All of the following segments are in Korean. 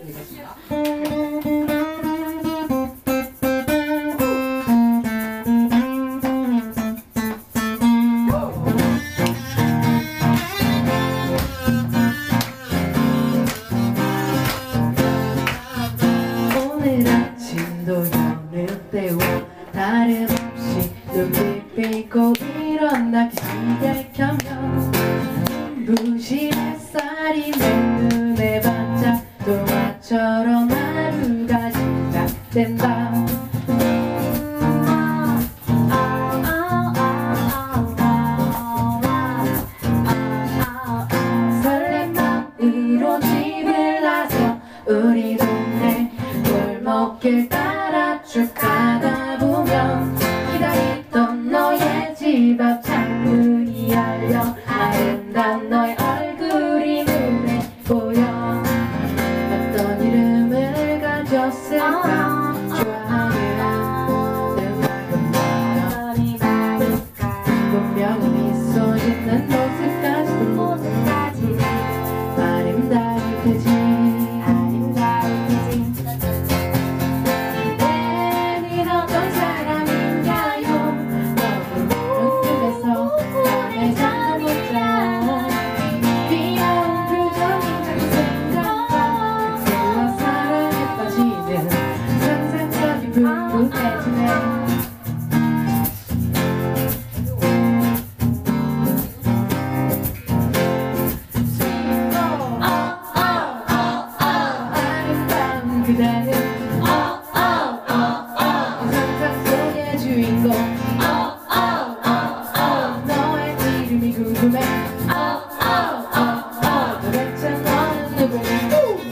들려드리겠습니다. 오늘 아침도 연을 때워 다름없이 눈빛 비고 일어나기 시작하면 눈부신 햇살이 내 눈에 반짝 동화처럼 하루가 시작된다. 설렘 마음으로 집을 나서 우리 동네 골목길 따라 쭉 가다 보면 기다리던 너의 집 앞 창문이 열려 아름다운 너의 얼굴이 눈에 보여. 어떤 이름을 가졌을까 좋아하는 음악은 뭘까 분명히 미소 짓는 모습까지 아름다울 테지. 그대는 상상 속의 주인공 너의 이름이 궁금해 도대체 너는 누구니.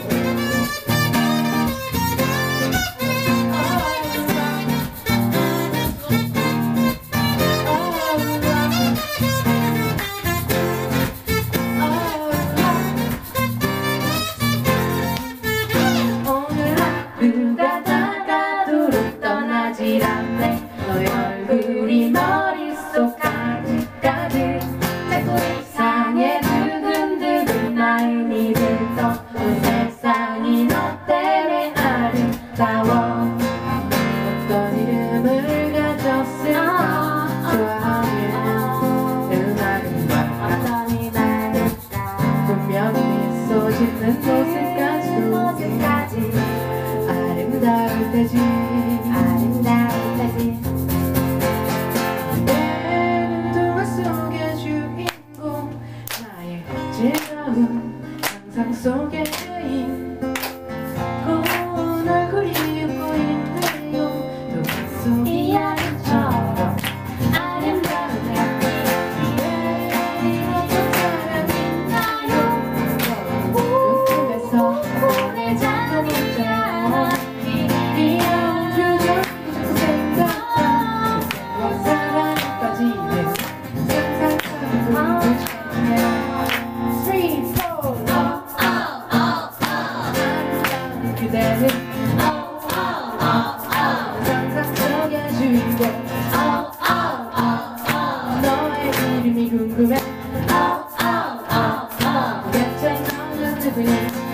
누가 다가도록 떠나질 않네. 너의 얼굴이 머릿속까지 가득 자꾸 이상해 두근두근 마음이 들떠. 온 세상이 너 때문에 아름다워. 어떤 이름을 가졌을까 좋아하는 음악은 뭘까 분명히 미소 짓는 모습까지 아름다울 테지. 내 눈동화 속의 주인공 나의 즐거운 상상 속의 여인 고운 얼굴이 웃고 있네요. 동화 속 이야기처럼 아름다운 내 어떤 사람 있나요. 눈금에서 보내자고 묻자. 귀여운 표정이 자꾸 생각나. 그새와 사랑에 빠지네. 상상하는 눈부시네. 3, 4 아름다운 그대는 상상 속의 주인공 너의 이름이 궁금해 도대체 너는 누구니.